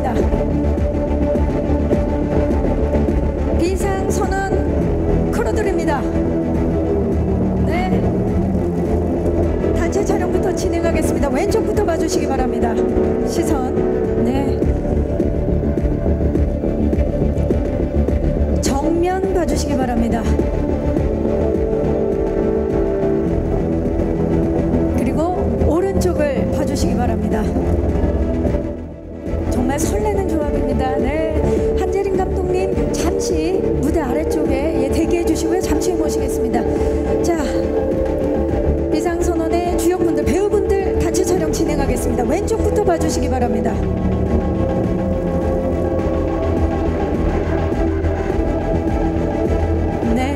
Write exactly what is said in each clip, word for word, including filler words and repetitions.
가겠습니다. 비상선언 크루들입니다. 네, 단체 촬영부터 진행하겠습니다. 왼쪽부터 봐주시기 바랍니다. 시선, 네, 정면 봐주시기 바랍니다. 그리고 오른쪽을 봐주시기 바랍니다. 정말 설레는 조합입니다. 네, 한재림 감독님 잠시 무대 아래쪽에 예, 대기해 주시고요. 잠시 모시겠습니다. 자, 비상선언의 주역분들, 배우분들 단체 촬영 진행하겠습니다. 왼쪽부터 봐주시기 바랍니다. 네,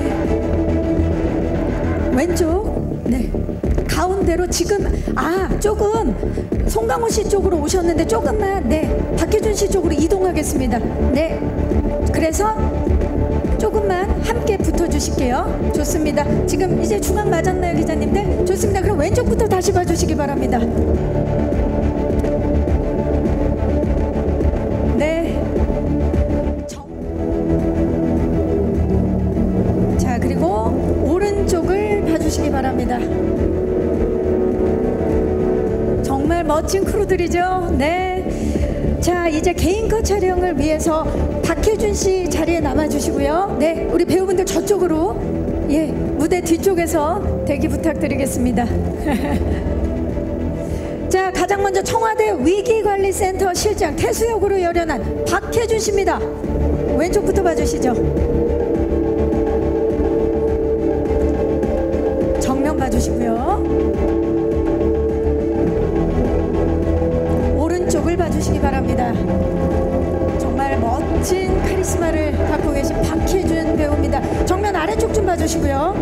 왼쪽, 네, 가운데로 지금 아 조금 송강호 씨 쪽으로 오셨는데 조금만 네 박혜준 씨 쪽으로 이동하겠습니다. 네, 그래서 조금만 함께 붙어주실게요. 좋습니다. 지금 이제 중앙 맞았나요, 기자님들? 좋습니다. 그럼 왼쪽부터 다시 봐주시기 바랍니다. 네. 정... 자, 그리고 오른쪽을 봐주시기 바랍니다. 정말 멋진 크루들이죠. 네. 자, 이제 개인컷 촬영을 위해서 박혜준 씨 자리에 남아주시고요. 네, 우리 배우분들 저쪽으로 예 무대 뒤쪽에서 대기 부탁드리겠습니다. 자, 가장 먼저 청와대 위기관리센터 실장 태수역으로 열연한 박혜준 씨입니다. 왼쪽부터 봐주시죠. 정면 봐주시고요. 오른쪽을 봐주시기 바랍니다. 정말 멋진 카리스마를 갖고 계신 박혜준 배우입니다. 정면 아래쪽 좀 봐주시고요.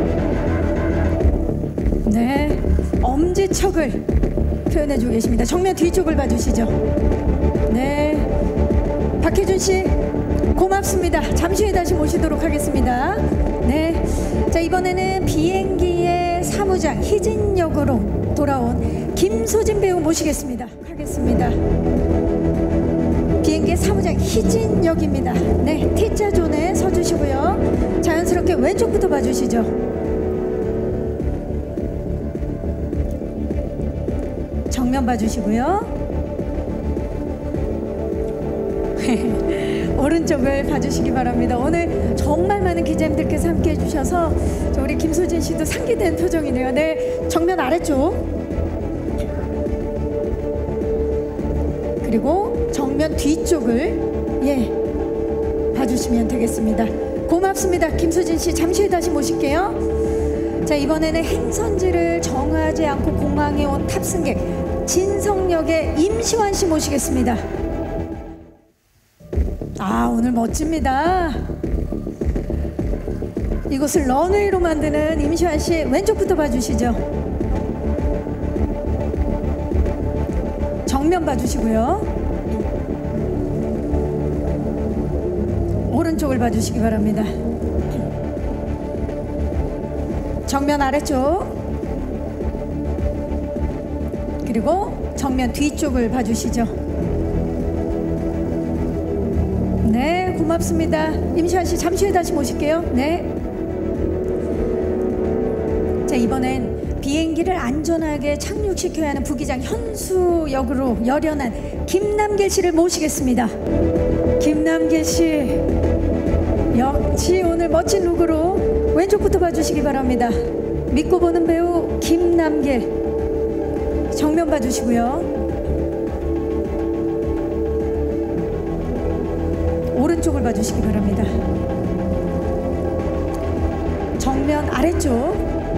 네, 엄지척을 표현해주고 계십니다. 정면 뒤쪽을 봐주시죠. 네, 박혜준 씨 고맙습니다. 잠시 후에 다시 모시도록 하겠습니다. 네, 자, 이번에는 비행기의 사무장 희진 역으로 돌아온 김소진 배우 모시겠습니다. 하겠습니다. 비행기의 사무장 희진 역입니다. 네, T자 존에 서주시고요. 자연스럽게 왼쪽부터 봐주시죠. 정면 봐주시고요. 오른쪽을 봐주시기 바랍니다. 오늘 정말 많은 기자님들께서 함께 해주셔서 우리 김소진 씨도 상기된 표정이네요. 네, 정면 아래쪽, 그리고 정면 뒤쪽을 예 봐주시면 되겠습니다. 고맙습니다. 김소진 씨 잠시 후에 다시 모실게요. 자, 이번에는 행선지를 정하지 않고 공항에 온 탑승객 진성역의 임시완 씨 모시겠습니다. 아, 오늘 멋집니다. 이곳을 런웨이로 만드는 임시완 씨 왼쪽부터 봐주시죠. 정면 봐주시고요. 오른쪽을 봐주시기 바랍니다. 정면 아래쪽, 그리고 정면 뒤쪽을 봐주시죠. 네, 고맙습니다. 임시완 씨 잠시 후에 다시 모실게요. 네. 자, 이번엔 비행기를 안전하게 착륙시켜야 하는 부기장 현수 역으로 열연한 김남길 씨를 모시겠습니다. 김남길 씨 역시 오늘 멋진 룩으로 왼쪽부터 봐주시기 바랍니다. 믿고 보는 배우 김남길 정면 봐주시고요. 오른쪽을 봐주시기 바랍니다. 정면 아래쪽,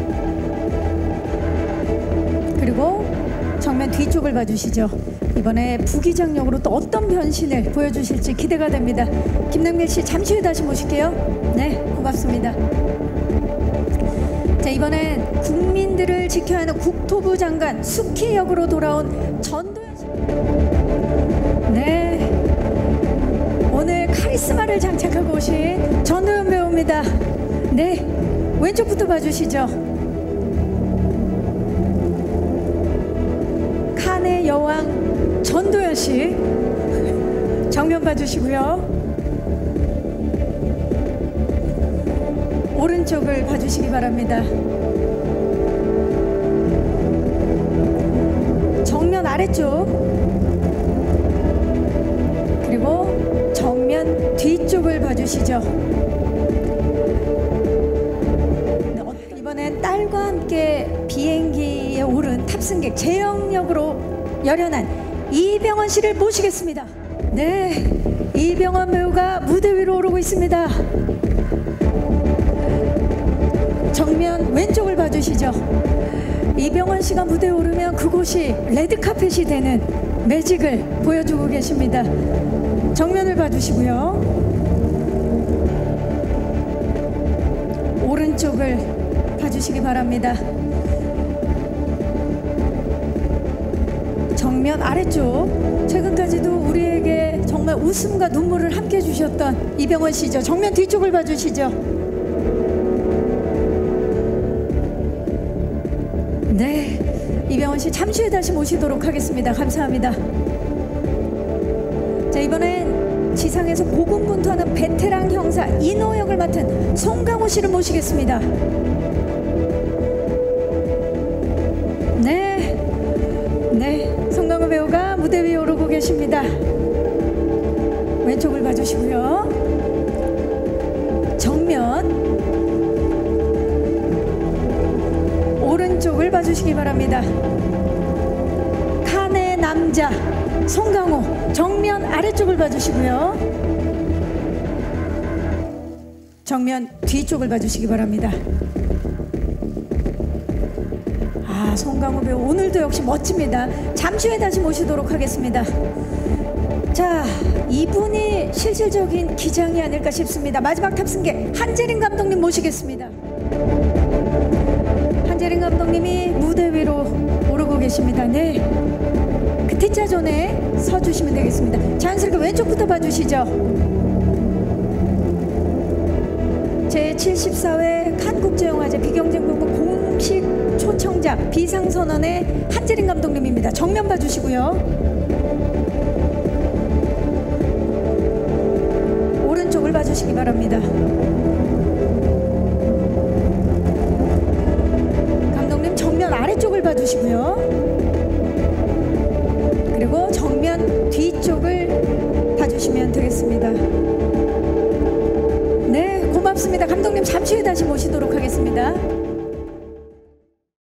그리고 정면 뒤쪽을 봐주시죠. 이번에 부기장역으로 또 어떤 변신을 보여주실지 기대가 됩니다. 김남길 씨 잠시 후에 다시 모실게요. 네, 고맙습니다. 자, 이번엔 국민들을 지켜야 하는 국토부 장관 숙희 역으로 돌아온 전도연 씨. 네, 오늘 카리스마를 장착하고 오신 전도연 배우입니다. 네, 왼쪽부터 봐주시죠. 칸의 여왕 전도연 씨 정면 봐주시고요. 오른쪽을 봐주시기 바랍니다. 정면 아래쪽, 그리고 정면 뒤쪽을 봐주시죠. 이번엔 딸과 함께 비행기에 오른 탑승객 재영역으로 열연한 이병헌 씨를 모시겠습니다. 네, 이병헌 배우가 무대 위로 오르고 있습니다. 정면 왼쪽을 봐주시죠. 이병헌 씨가 무대에 오르면 그곳이 레드카펫이 되는 매직을 보여주고 계십니다. 정면을 봐주시고요. 오른쪽을 봐주시기 바랍니다. 정면 아래쪽, 최근까지도 우리에게 정말 웃음과 눈물을 함께 주셨던 이병헌 씨죠. 정면 뒤쪽을 봐주시죠. 네, 이병헌 씨 잠시 후에 다시 모시도록 하겠습니다. 감사합니다. 자, 이번엔 지상에서 고군분투하는 베테랑 형사 인호 역을 맡은 송강호 씨를 모시겠습니다. 네, 네, 송강호 배우가 무대 위에 오르고 계십니다. 왼쪽을 봐주시고요. 정면 오른쪽을 봐주시기 바랍니다. 칸의 남자 송강호, 정면 아래쪽을 봐주시고요. 정면 뒤쪽을 봐주시기 바랍니다. 아, 송강호 배우 오늘도 역시 멋집니다. 잠시 후에 다시 모시도록 하겠습니다. 자, 이분이 실질적인 기장이 아닐까 싶습니다. 마지막 탑승객 한재림 감독님 모시겠습니다. 한재림 감독님이 무대 위로 오르고 계십니다. 네, 그 T자존에 서주시면 되겠습니다. 자연스럽게 왼쪽부터 봐주시죠. 제칠십사 회 칸국제영화제 비경쟁본부 공식 초청자 비상선언의 한재림 감독님입니다. 정면 봐주시고요. 오른쪽을 봐주시기 바랍니다. 정면 아래쪽을 봐주시고요. 그리고 정면 뒤쪽을 봐주시면 되겠습니다. 네, 고맙습니다. 감독님 잠시 후에 다시 모시도록 하겠습니다.